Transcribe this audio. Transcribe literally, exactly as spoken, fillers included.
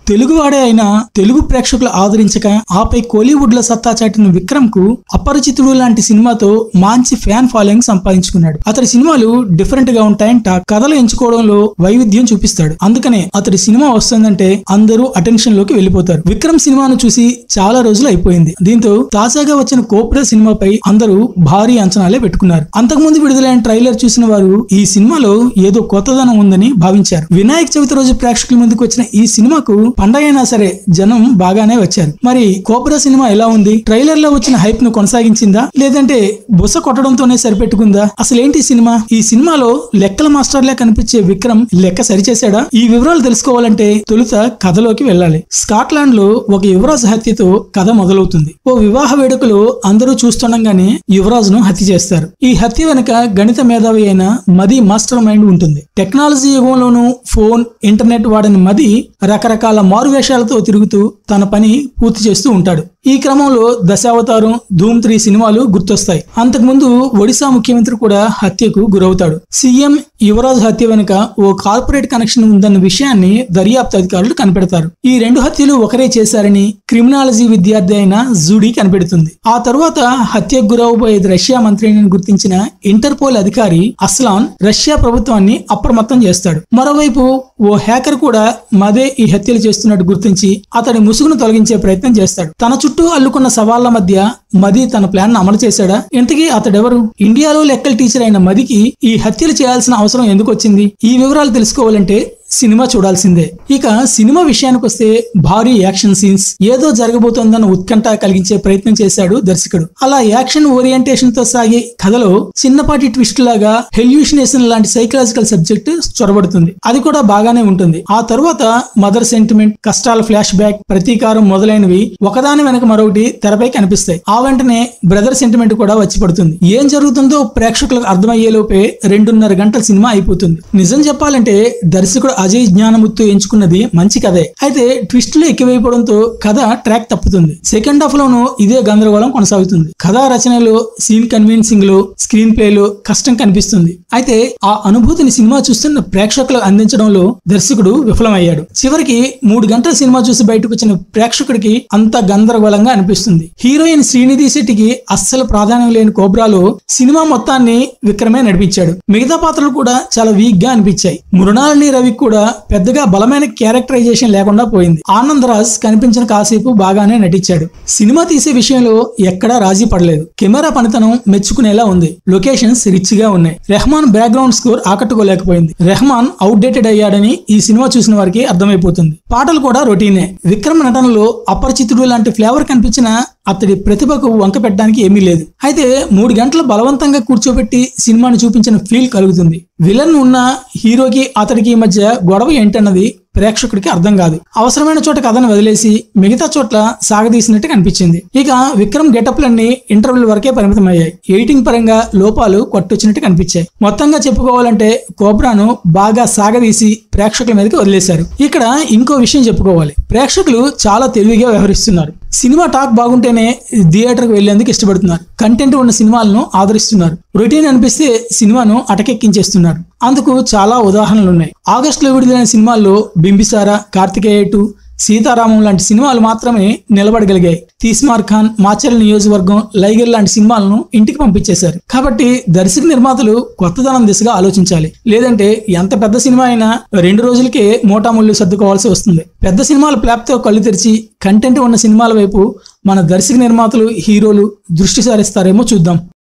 తెలుగువాడే అయినా తెలుగు ప్రేక్షకులు ఆదరించక ఆపై కోలీవుడ్ లో సత్తా చాటిన విక్రమ్ కు అపరిచితుడు లాంటి సినిమాతో మంచి ఫ్యాన్ ఫాలోయింగ్ సంపాదించుకున్నాడు. అతడి సినిమాలు డిఫరెంట్ గా ఉంటాయంట, కథలు ఎంచుకోవడంలో వైవిధ్యం చూపిస్తాడు. అందుకనే అతడి సినిమా వస్తుందంటే అందరూ అటెన్షన్ లోకి వెళ్లిపోతారు. విక్రమ్ సినిమాను చూసి చాలా రోజులు అయిపోయింది. దీంతో తాజాగా వచ్చిన కోబ్రా సినిమాపై అందరూ భారీ అంచనాలే పెట్టుకున్నారు. అంతకుముందు విడుదలైన ట్రైలర్ చూసిన వారు ఈ సినిమాలో ఏదో కొత్తదనం ఉందని భావించారు. వినాయక చవితి రోజు ప్రేక్షకుల ముందుకు వచ్చిన ఈ సినిమాకు పండగ అయినా సరే జనం బాగానే వచ్చారు. మరి కోబ్రా సినిమా ఎలా ఉంది? ట్రైలర్ లో వచ్చిన హైప్ ను కొనసాగించిందా లేదంటే బుస కొట్టడంతోనే సరిపెట్టుకుందా? అసలేంటి సినిమా? ఈ సినిమాలో లెక్కల మాస్టర్లే కనిపించే విక్రమ్ లెక్క సరిచేశాడా? ఈ వివరాలు తెలుసుకోవాలంటే తొలుత కథలోకి వెళ్ళాలి. స్కాట్లాండ్ లో ఒక యువరాజు హత్యతో కథ మొదలవుతుంది. ఓ వివాహ వేడుకలో అందరూ చూస్తుండగానే యువరాజును హత్య చేస్తారు. ఈ హత్య వెనుక గణిత మేధావి అయిన మది మాస్టర్ మైండ్ ఉంటుంది. టెక్నాలజీ యుగంలోనూ ఫోన్, ఇంటర్నెట్ వాడని మది రకరకాల మారువేషాలతో తిరుగుతూ తన పని పూర్తి చేస్తూ ఉంటాడు. ఈ క్రమంలో దశావతారం, ధూమ్ త్రీ సినిమాలు గుర్తొస్తాయి. అంతకుముందు ఒడిశా ముఖ్యమంత్రి కూడా హత్యకు గురవుతాడు. సీఎం యువరాజు హత్య వెనుక ఓ కార్పొరేట్ కనెక్షన్ ఉందన్న విషయాన్ని దర్యాప్తు అధికారులు కనిపెడతారు. ఈ రెండు హత్యలు ఒకరే చేశారని క్రిమినాలజీ విద్యార్థి అయిన జూడీ కనిపెడుతుంది. ఆ తరువాత హత్యకు గురవబోయేది రష్యా మంత్రిని గుర్తించిన ఇంటర్పోల్ అధికారి అస్లాన్ రష్యా ప్రభుత్వాన్ని అప్రమత్తం చేస్తాడు. మరోవైపు ఓ హ్యాకర్ కూడా మదే ఈ హత్యలు చేస్తున్నట్టు గుర్తించి అతడి ముసుగును తొలగించే ప్రయత్నం చేస్తాడు. తన చుట్టూ అల్లుకున్న సవాళ్ల మధ్య మది తన ప్లాన్ అమలు చేశాడా? ఇంతకీ అతడెవరు? ఇండియాలో లెక్కల టీచర్ అయిన మదికి ఈ హత్యలు చేయాల్సిన అవసరం ఎందుకు వచ్చింది? ఈ వివరాలు తెలుసుకోవాలంటే సినిమా చూడాల్సిందే. ఇక సినిమా విషయానికి వస్తే భారీ యాక్షన్ సీన్స్, ఏదో జరగబోతోందన్న ఉత్కంఠ కలిగించే ప్రయత్నం చేశాడు దర్శకుడు. అలా యాక్షన్ ఓరియంటేషన్ తో సాగే కథలో చిన్నపాటి ట్విస్ట్ లాగా హెల్యూషనేషన్ లాంటి సైకలాజికల్ సబ్జెక్ట్ చొరబడుతుంది. అది కూడా బాగానే ఉంటుంది. ఆ తరువాత మదర్ సెంటిమెంట్, కష్టాల ఫ్లాష్ బ్యాక్, ప్రతీకారం మొదలైనవి ఒకదాని వెనక మరొకటి తెరపై కనిపిస్తాయి. ఆ వెంటనే బ్రదర్ సెంటిమెంట్ కూడా వచ్చి పడుతుంది. ఏం జరుగుతుందో ప్రేక్షకులకు అర్థమయ్యేలోపే రెండున్నర గంటల సినిమా అయిపోతుంది. నిజం చెప్పాలంటే దర్శకుడు అజయ్ జ్ఞానముత్తు ఎంచుకున్నది మంచి కథే. అయితే ట్విస్టులు ఎక్కువైపోవడంతో కథ ట్రాక్ తప్పుతుంది. సెకండ్ హాఫ్ లోనూ ఇదే గందరగోళం కొనసాగుతుంది. కథా రచనలో, సీన్ కన్విన్సింగ్ లో, స్క్రీన్ ప్లే లో కష్టం కనిపిస్తుంది. అయితే ఆ అనుభూతిని సినిమా చూస్తున్న ప్రేక్షకులకు అందించడంలో దర్శకుడు విఫలమయ్యాడు. చివరికి మూడు గంటల సినిమా చూసి బయటకు వచ్చిన ప్రేక్షకుడికి అంత గందరగోళంగా అనిపిస్తుంది. హీరోయిన్ శ్రీనిధి శెట్టికి అస్సలు ప్రాధాన్యం లేని కోబ్రాలో సినిమా మొత్తాన్ని విక్రమే నడిపించాడు. మిగతా పాత్రలు కూడా చాలా వీక్ గా అనిపించాయి. మృణాలిని రవి కూడా పెద్దగా బలమైన క్యారెక్టరైజేషన్ లేకుండా పోయింది. ఆనంద్ రాజ్ కనిపించిన కాసేపు బాగానే నటించాడు. సినిమా తీసే విషయంలో ఎక్కడా రాజీ పడలేదు. కెమెరా పనితనం మెచ్చుకునేలా ఉంది. లొకేషన్స్ రిచ్ గా ఉన్నాయి. రెహమాన్ బ్యాక్గ్రౌండ్ స్కోర్ ఆకట్టుకోలేకపోయింది. రెహమాన్ అవుట్డేటెడ్ అయ్యాడని ఈ సినిమా చూసిన వారికి అర్థమైపోతుంది. పాటలు కూడా రొటీనే. విక్రమ్ నటనలో అపరిచితుడు లాంటి ఫ్లేవర్ కనిపించిన అతడి ప్రతిభకు వంక పెట్టడానికి ఏమీ లేదు. అయితే మూడు గంటలు బలవంతంగా కూర్చోబెట్టి సినిమాను చూపించిన ఫీల్ కలుగుతుంది. విలన్ ఉన్న హీరోకి అతడికి మధ్య గొడవ ఏంటన్నది ప్రేక్షకుడికి అర్థం కాదు. అవసరమైన చోట కథను వదిలేసి మిగతా చోట్ల సాగదీసినట్టు కనిపించింది. ఇక విక్రమ్ గెటప్లన్నీ ఇంటర్వెల్ వరకే పరిమితమయ్యాయి. ఎడిటింగ్ పరంగా లోపాలు కొట్టొచ్చినట్టు కనిపించాయి. మొత్తంగా చెప్పుకోవాలంటే కోబ్రాను బాగా సాగదీసి ప్రేక్షకుల మీదకి వదిలేశారు. ఇక్కడ ఇంకో విషయం చెప్పుకోవాలి. ప్రేక్షకులు చాలా తెలివిగా వ్యవహరిస్తున్నారు. సినిమా టాక్ బాగుంటేనే థియేటర్కి వెళ్లేందుకు ఇష్టపడుతున్నారు. కంటెంట్ ఉన్న సినిమాలను ఆదరిస్తున్నారు. రొటీన్ అనిపిస్తే సినిమాను అటకెక్కించేస్తున్నారు. అందుకు చాలా ఉదాహరణలు ఉన్నాయి. ఆగస్టులో విడుదలైన సినిమాల్లో బింబిసార, కార్తికేయ టూ, సీతారామం లాంటి సినిమాలు మాత్రమే నిలబడగలిగాయి. తీస్మార్ ఖాన్, మాచర్ల నియోజకవర్గం, లైగర్ లాంటి సినిమాలను ఇంటికి పంపించేశారు. కాబట్టి దర్శక నిర్మాతలు కొత్తదనం దిశగా ఆలోచించాలి. లేదంటే ఎంత పెద్ద సినిమా అయినా రెండు రోజులకే మోటాముళ్ళు సర్దుకోవాల్సి వస్తుంది. పెద్ద సినిమాల ప్లాప్తో కళ్ళు తెరిచి కంటెంట్ ఉన్న సినిమాల వైపు మన దర్శక నిర్మాతలు, హీరోలు దృష్టి సారిస్తారేమో చూద్దాం.